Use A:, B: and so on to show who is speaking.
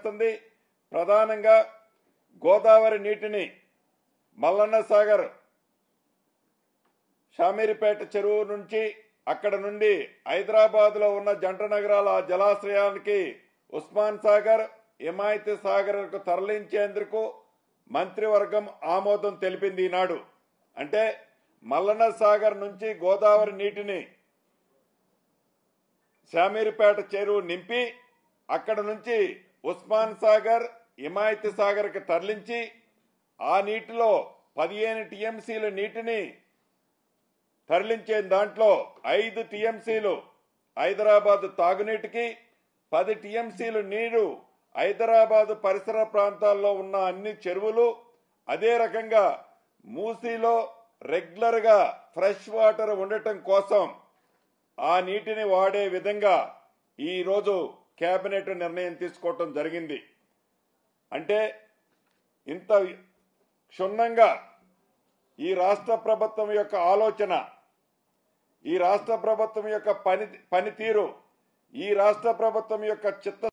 A: ప్రధానంగా గోదావరి నీటిని మల్లన్న సాగర్ షామీర్పేట చెరువు నుంచి అక్కడ నుండి హైదరాబాద్ లో ఉన్న జంట నగరాల జలాశ్రయానికి ఉస్మాన్ సాగర్ హిమాయత్ సాగర్ కు తరలించేందుకు మంత్రివర్గం ఆమోదం తెలిపింది ఈనాడు. అంటే మల్లన్న సాగర్ నుంచి గోదావరి నీటిని షామీర్పేట చెరువు నింపి అక్కడ నుంచి ఉస్మాన్ సాగర్ హిమాయత్ సాగర్ కి తరలించి ఆ నీటిలో 15 టీఎంసీల నీటిని తరలించే దాంట్లో 5 టీఎంసీలు హైదరాబాద్ తాగునీటికి, 10 టీఎంసీలు నీరు హైదరాబాద్ పరిసర ప్రాంతాల్లో ఉన్న అన్ని చెరువులు, అదే రకంగా మూసీలో రెగ్యులర్ గా ఫ్రెష్ వాటర్ ఉండటం కోసం ఆ నీటిని వాడే విధంగా ఈ రోజు కేబినెట్ నిర్ణయం తీసుకోవటం జరిగింది. అంటే ఇంత క్షుణ్ణంగా ఈ రాష్ట్ర ప్రభుత్వం యొక్క ఆలోచన, ఈ రాష్ట్ర ప్రభుత్వం యొక్క పనితీరు, ఈ రాష్ట్ర ప్రభుత్వం యొక్క చిత్త